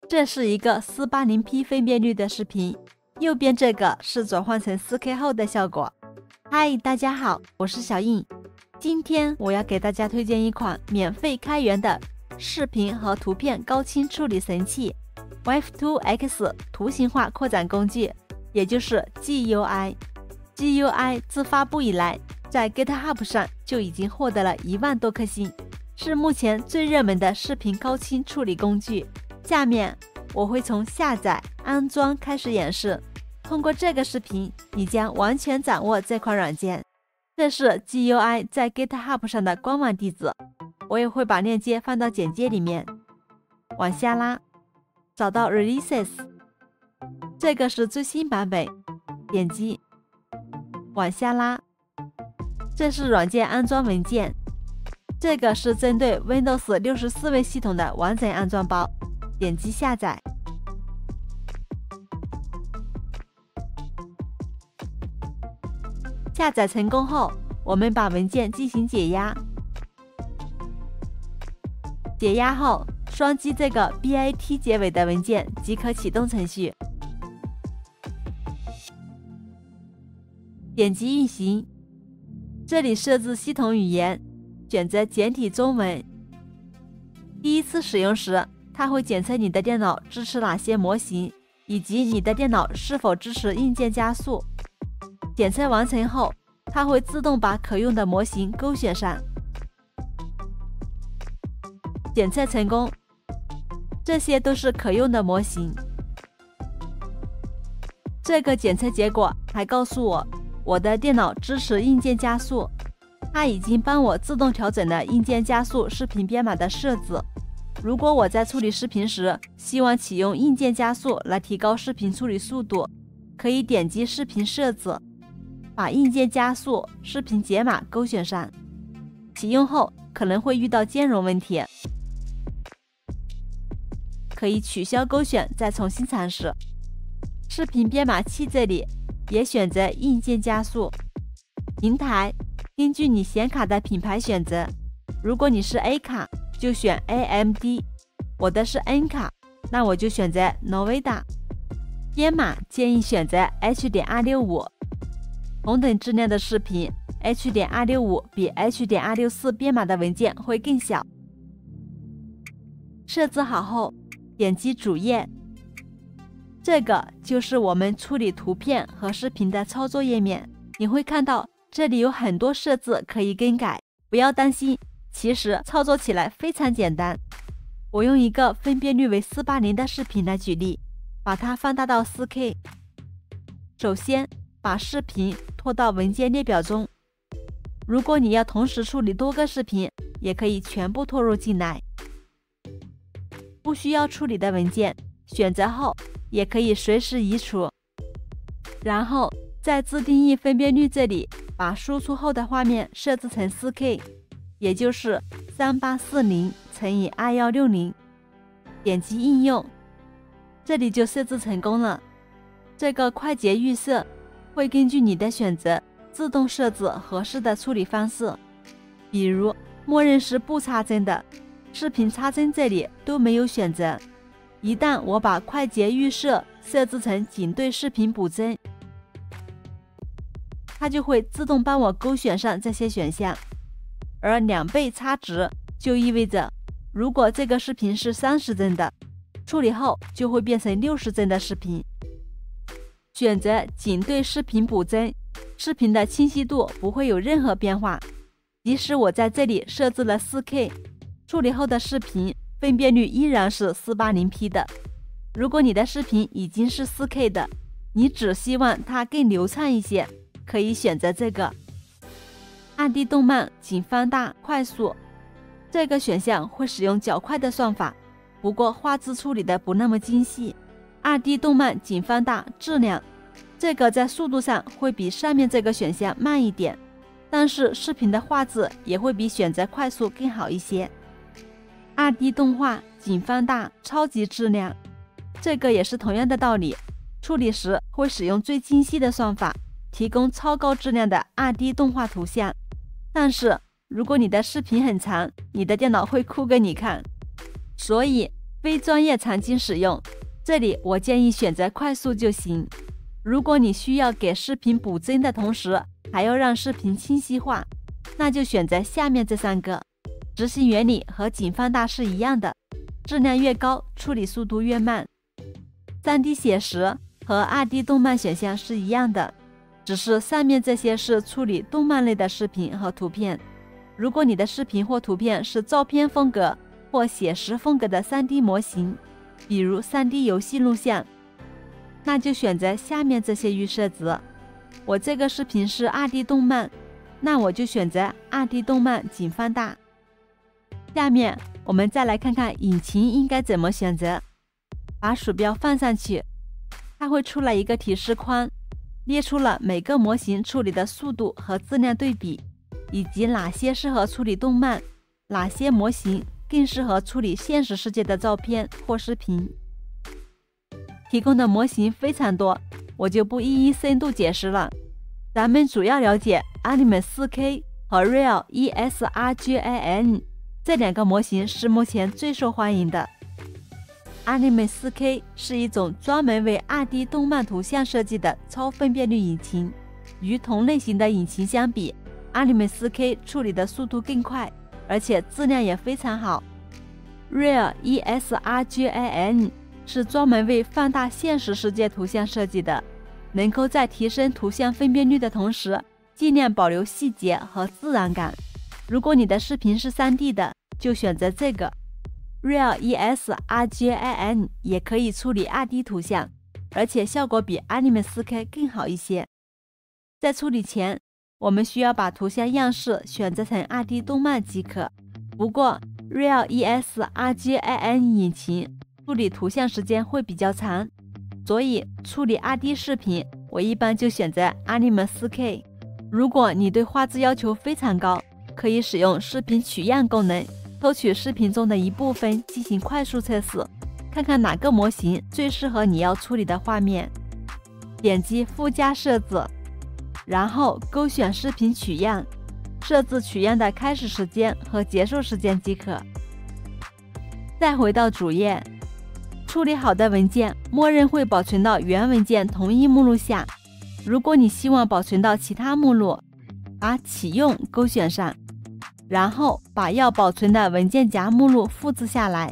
这是一个 480p 分辨率的视频，右边这个是转换成 4K 后的效果。嗨，大家好，我是小印。今天我要给大家推荐一款免费开源的视频和图片高清处理神器 Wave2X 图形化扩展工具，也就是 GUI。GUI 自发布以来，在 GitHub 上就已经获得了1万多颗星，是目前最热门的视频高清处理工具。下面我会从下载、安装开始演示，通过这个视频，你将完全掌握这款软件。这是 GUI 在 GitHub 上的官网地址，我也会把链接放到简介里面。往下拉，找到 Releases， 这个是最新版本，点击，往下拉，这是软件安装文件，这个是针对 Windows 64位系统的完整安装包，点击下载。下载成功后，我们把文件进行解压。解压后，双击这个 BAT 结尾的文件即可启动程序。点击运行，这里设置系统语言，选择简体中文。第一次使用时，它会检测你的电脑支持哪些模型，以及你的电脑是否支持硬件加速。检测完成后，它会自动把可用的模型勾选上。检测成功，这些都是可用的模型。这个检测结果还告诉我的电脑支持硬件加速，它已经帮我自动调整了硬件加速视频编码的设置。如果我在处理视频时希望启用硬件加速来提高视频处理速度，可以点击视频设置，把硬件加速视频解码勾选上。启用后可能会遇到兼容问题，可以取消勾选再重新尝试。视频编码器这里也选择硬件加速。平台根据你显卡的品牌选择，如果你是 A 卡就选 AMD， 我的是 N 卡，那我就选择 Novida。 编码建议选择 H.265， 同等质量的视频 H.265 比 H.264 编码的文件会更小。设置好后，点击主页，这个就是我们处理图片和视频的操作页面。你会看到这里有很多设置可以更改，不要担心，其实操作起来非常简单。我用一个分辨率为480的视频来举例，把它放大到 4K。 首先把视频拖到文件列表中，如果你要同时处理多个视频，也可以全部拖入进来。不需要处理的文件选择后也可以随时移除。然后在自定义分辨率这里把输出后的画面设置成 4K， 也就是3840乘以2160，点击应用，这里就设置成功了。这个快捷预设会根据你的选择自动设置合适的处理方式，比如默认是不插帧的，视频插帧这里都没有选择。一旦我把快捷预设设置成仅对视频补帧，它就会自动帮我勾选上这些选项。而2倍差值就意味着，如果这个视频是30帧的，处理后就会变成60帧的视频。选择仅对视频补帧，视频的清晰度不会有任何变化，即使我在这里设置了 4K， 处理后的视频分辨率依然是 480p 的。如果你的视频已经是 4K 的，你只希望它更流畅一些，可以选择这个 2D 动漫仅放大快速，这个选项会使用较快的算法，不过画质处理的不那么精细。2D 动漫仅放大质量，这个在速度上会比上面这个选项慢一点，但是视频的画质也会比选择快速更好一些。2D 动画仅放大超级质量，这个也是同样的道理，处理时会使用最精细的算法，提供超高质量的 2D 动画图像。但是如果你的视频很长，你的电脑会哭给你看。所以非专业场景使用，这里我建议选择快速就行。如果你需要给视频补帧的同时还要让视频清晰化，那就选择下面这3个。执行原理和仅放大是一样的，质量越高，处理速度越慢。3D 写实和 2D 动漫选项是一样的，只是上面这些是处理动漫类的视频和图片。如果你的视频或图片是照片风格或写实风格的 3D 模型，比如 3D 游戏录像，那就选择下面这些预设值。我这个视频是 2D 动漫，那我就选择 2D 动漫仅放大。下面我们再来看看引擎应该怎么选择。把鼠标放上去，它会出来一个提示框，列出了每个模型处理的速度和质量对比，以及哪些适合处理动漫，哪些模型更适合处理现实世界的照片或视频。提供的模型非常多，我就不一一深度解释了。咱们主要了解 Anime 4K 和 Real ESRGAN 这2个模型是目前最受欢迎的。Anime 4K 是一种专门为 2D 动漫图像设计的超分辨率引擎，与同类型的引擎相比， Anime 4K 处理的速度更快，而且质量也非常好。Real ESRGAN 是专门为放大现实世界图像设计的，能够在提升图像分辨率的同时，尽量保留细节和自然感。如果你的视频是 3D 的，就选择这个。Real ESRGAN 也可以处理 2D 图像，而且效果比 Anime 4K 更好一些。在处理前，我们需要把图像样式选择成 2D 动漫即可。不过 Real ESRGAN 引擎处理图像时间会比较长，所以处理 2D 视频我一般就选择 Anime 4K。如果你对画质要求非常高，可以使用视频取样功能，抽取视频中的一部分进行快速测试，看看哪个模型最适合你要处理的画面。点击附加设置，然后勾选视频取样，设置取样的开始时间和结束时间即可。再回到主页，处理好的文件默认会保存到原文件同一目录下。如果你希望保存到其他目录，把启用勾选上，然后把要保存的文件夹目录复制下来，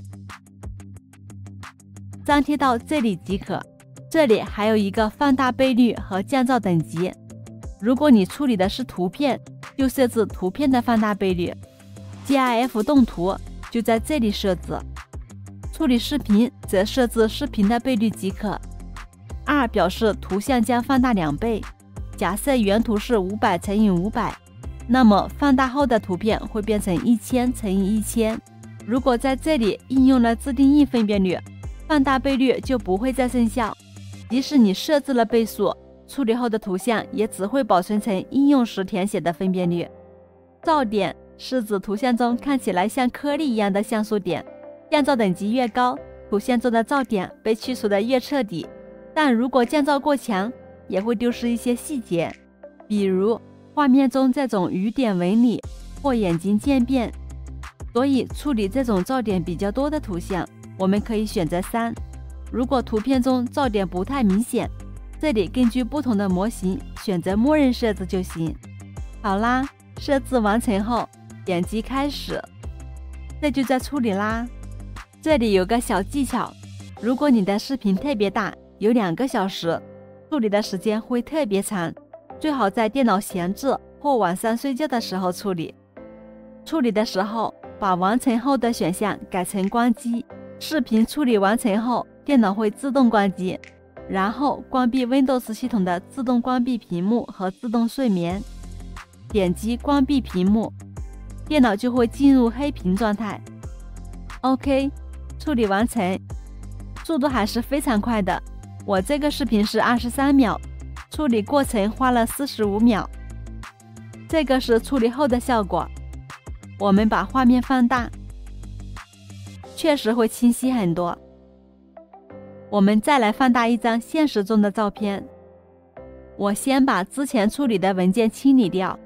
张贴到这里即可。这里还有一个放大倍率和降噪等级。如果你处理的是图片，就设置图片的放大倍率。GIF 动图就在这里设置。处理视频则设置视频的倍率即可。2表示图像将放大2倍。假设原图是500乘以500，那么放大后的图片会变成1000乘以1000。如果在这里应用了自定义分辨率，放大倍率就不会再生效。即使你设置了倍数，处理后的图像也只会保存成应用时填写的分辨率。噪点是指图像中看起来像颗粒一样的像素点，降噪等级越高，图像中的噪点被去除的越彻底。但如果降噪过强，也会丢失一些细节，比如画面中这种雨点纹理或眼睛渐变。所以处理这种噪点比较多的图像，我们可以选择3。如果图片中噪点不太明显，这里根据不同的模型选择默认设置就行。好啦，设置完成后点击开始，这就在处理啦。这里有个小技巧，如果你的视频特别大，有2个小时，处理的时间会特别长，最好在电脑闲置或晚上睡觉的时候处理。处理的时候把完成后的选项改成关机。视频处理完成后，电脑会自动关机，然后关闭 Windows 系统的自动关闭屏幕和自动睡眠。点击关闭屏幕，电脑就会进入黑屏状态。OK， 处理完成，速度还是非常快的。我这个视频是23秒，处理过程花了45秒。这个是处理后的效果。我们把画面放大，确实会清晰很多。我们再来放大一张现实中的照片。我先把之前处理的文件清理掉，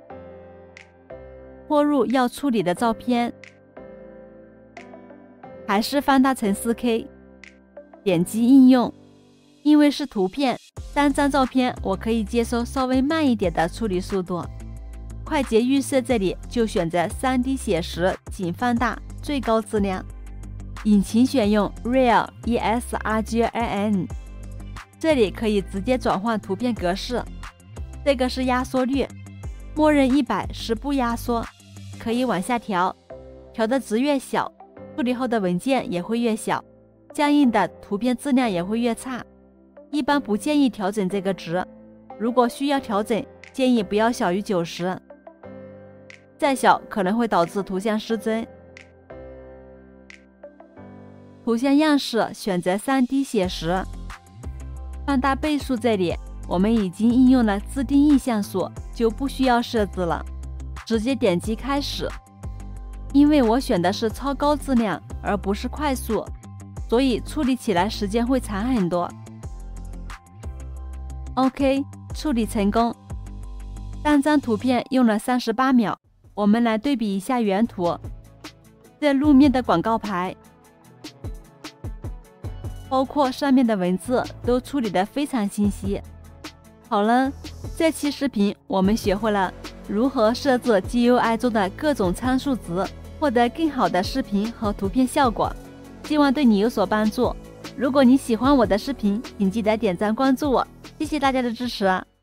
拖入要处理的照片，还还是放大成 4K， 点击应用。因为是图片，单张照片我可以接受稍微慢一点的处理速度。快捷预设这里就选择 3D 写实仅放大最高质量，引擎选用 Real ESRGIN， 这里可以直接转换图片格式。这个是压缩率，默认100是不压缩，可以往下调，调的值越小，处理后的文件也会越小，相应的图片质量也会越差。一般不建议调整这个值，如果需要调整，建议不要小于90，再小可能会导致图像失真。图像样式选择 3D 写实，放大倍数这里我们已经应用了自定义像素，就不需要设置了，直接点击开始。因为我选的是超高质量而不是快速，所以处理起来时间会长很多。OK， 处理成功。单张图片用了38秒，我们来对比一下原图。这路面的广告牌，包括上面的文字都处理得非常清晰。好了，这期视频我们学会了如何设置 GUI 中的各种参数值，获得更好的视频和图片效果，希望对你有所帮助。如果你喜欢我的视频，请记得点赞关注我，谢谢大家的支持。